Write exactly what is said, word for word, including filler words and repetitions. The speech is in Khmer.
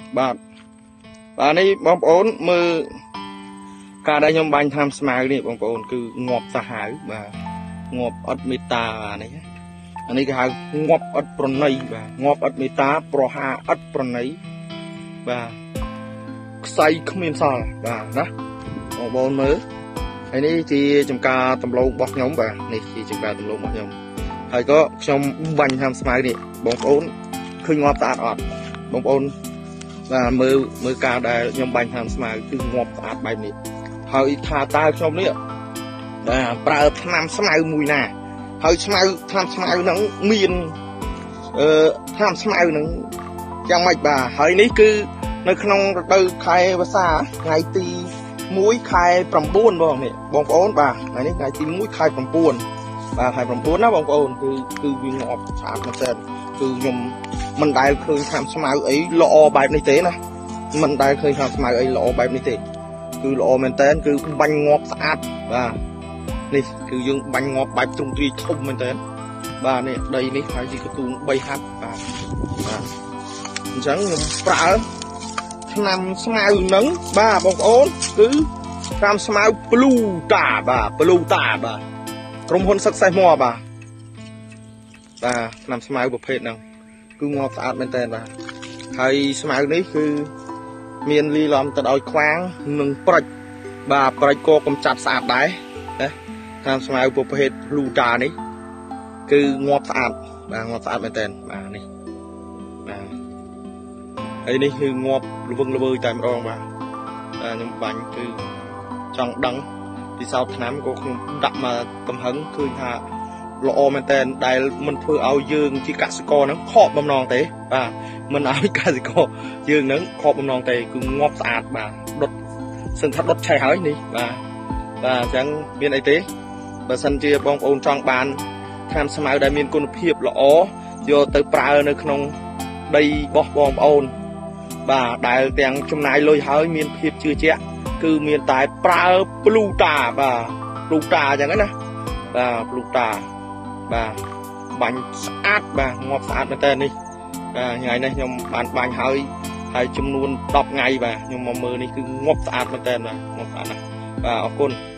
បាទបាទនេះបងប្អូនមើលការដែលខ្ញុំបាញ់តាមស្មៅនេះបងប្អូនគឺងាប់សាហាវបាទងាប់អត់មេត្តាបាទនេះអានេះគេហៅងាប់អត់ប្រណីបាទងាប់អត់មេត្តាប្រហាអត់ប្រណីបាទខ្សែគ្មានសល់បាទណាបងប្អូនមើលហើយនេះជាចំការដំឡូងរបស់ខ្ញុំបាទនេះជាចំការដំឡូងរបស់ខ្ញុំហើយក៏ខ្ញុំបាញ់តាមស្មៅនេះបងប្អូនឃើញងាប់ស្អាតអត់បងប្អូនបាទមើលមើលការដែលខ្ញុំបាញ់តាមស្មៅគឺងាប់ស្អាតបែបនេះហើយថាតើខ្ញុំនេះបាទប្រើថ្នាំស្មៅមួយណាហើយស្មៅថ្នាំស្មៅហ្នឹងមានអឺថ្នាំស្មៅហ្នឹងយ៉ាងម៉េចបាទហើយនេះគឺនៅក្នុងរដូវខែវស្សាថ្ងៃទីមួយខែប្រាំបួនបងនេះបងប្អូនបាទថ្ងៃនេះថ្ងៃទីមួយខែប្រាំបួនបាទខែប្រាំបួនណាបងប្អូនគឺគឺវាងាប់ស្អាតមែនទែនគឺខ្ញុំមិនដែលឃើញថ្នាំស្មៅអីល្អបែបនេះទេណាមិនដែលឃើញថ្នាំស្មៅអីល្អបែបនេះទេគឺល្អមែនតើគឺបាញ់ងាប់ស្អាតបាទនេះគឺយើងបាញ់ងាប់បែបទ្រង់ទ្រាយធំមែនតើបាទនេះដីនេះហើយជាកន្ទូងបីហាត់បាទបាទអញ្ចឹងខ្ញុំប្រើថ្នាំស្មៅហ្នឹងបាទបងប្អូនគឺថ្នាំស្មៅ Blue Ta បាទ Blue Ta បាទក្រុមហ៊ុន Success More បាទបាទថ្នាំស្មៅប្រភេទហ្នឹងគឺងាប់ស្អាតមែនតើបាទហើយស្មៅនេះគឺមានលីឡំទៅដោយខ្វាងនិងប្រិចបាទប្រិចក៏កំចាត់ស្អាតដែរណាតាមស្មៅប្រភេទ Blue Ta នេះគឺងាប់ស្អាតបាទងាប់ស្អាតមែនតើបាទនេះបាទហើយនេះគឺងាប់ល្វឹងល្វើយតែម្ដងបាទខ្ញុំបាញ់គឺចង់ដឹងពិសោធន៍ឆ្នាំក៏ខ្ញុំដាក់មកកំហឹងឃើញថាល្អមែនតើដែលមិនធ្វើឲ្យយើងជាកសិករហ្នឹងខកបំណងទេបាទមិនឲ្យកសិករយើងហ្នឹងខកបំណងទេគឺងាប់ស្អាតបាទដុតសឹងថាដុតឆេះហើយនេះបាទបាទអញ្ចឹងមានអីទេបើសិនជាបងប្អូនចង់បានថ្នាំស្មៅដែលមានគុណភាពល្អយកទៅប្រើនៅក្នុងដីរបស់បងប្អូនបាទដែលទាំងចំណាយលុយហើយមានភាពជឿជាក់គឺមានតែប្រើ Blue Ta បាទ Blue Ta អញ្ចឹងណាបាទ Blue Ta បាទបាញ់ស្អាតបាទងាប់ស្អាតមែនតើនេះបាទថ្ងៃនេះខ្ញុំបានបាញ់ហើយហើយចំនួនដប់ថ្ងៃបាទខ្ញុំមកមើលនេះគឺងាប់ស្អាតមែនតើបាទងាប់ស្អាតណាស់បាទអរគុណ